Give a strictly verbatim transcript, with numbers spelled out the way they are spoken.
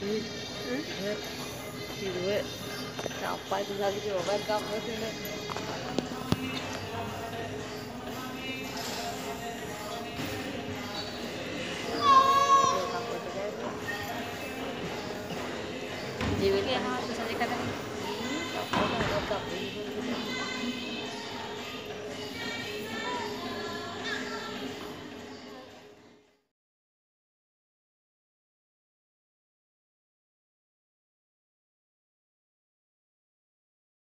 Duit, Hmm? duit, di duit. Apa itu lagi coba kamu sini? Yo kamu tadi. Jiwil ka na ako sa likod. Hmm, kamu ada kamu